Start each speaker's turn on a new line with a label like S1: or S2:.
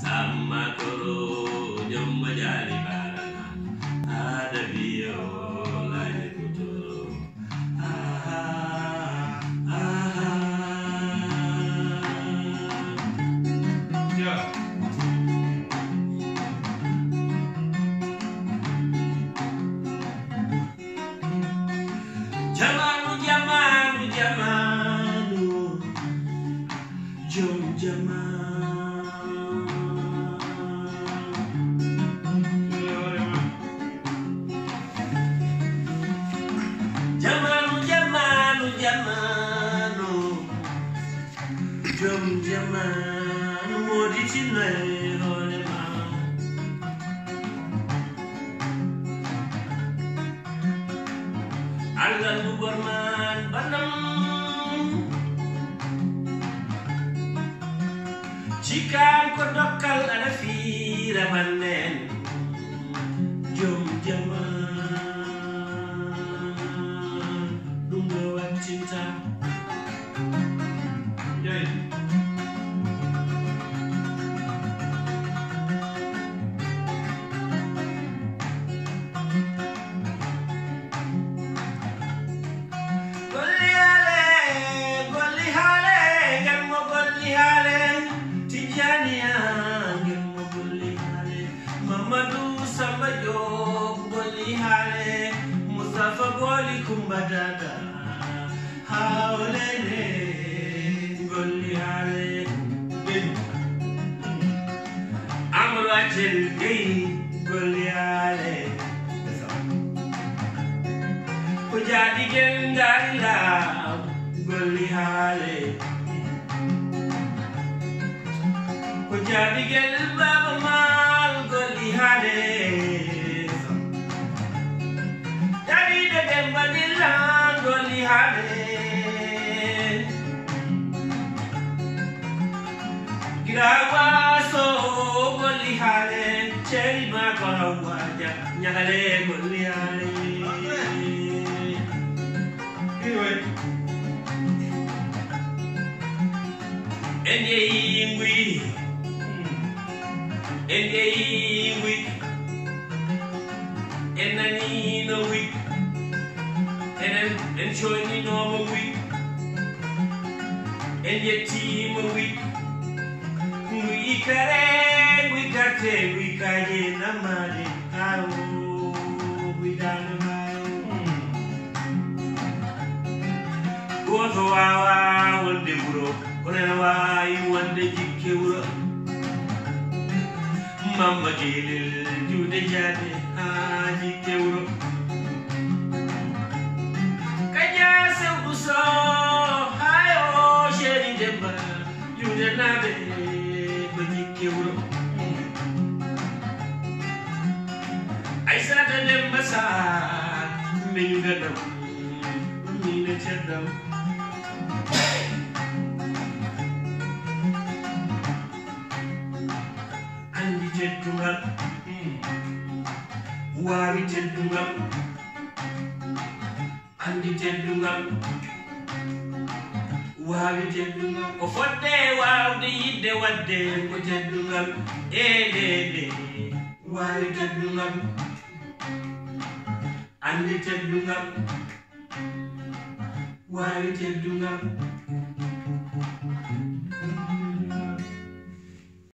S1: Amakoro nyomma jali barana adabiyo lai kutoro aha aha yeah. Jamanu jamanu jamanu jom jamanu Jom jamanu modi chine hole ma Allah bu gorman banam cikan ko dokkal ana fira manen jom jamanu dunga wacinta Mustafa Boli Kumbadada Haulene Goli Hale Amrachel Gay Goli Hale Kujadi Gendarila Goli Hale Kujadi Gel Baba Mal Goli Hale Goli Hale Girawa so Goli Hale Cherry Makawaja Nyagale Goli Hale Enye ingwi Enani no week and showing you know a week and your team a week we got in a money how we done go to our one day bro whenever you want the jikura mama gil do the jade jikura so hayo sheri demba yude nabe bajikewro aisa de demba sa meñu gadam ni ne cedam andi teddungal wawi teddungal andi teddungal wawi teddungal ko fodde wawde yidde wadde ko teddungal edede wawi teddungal andi teddungal wawi teddungal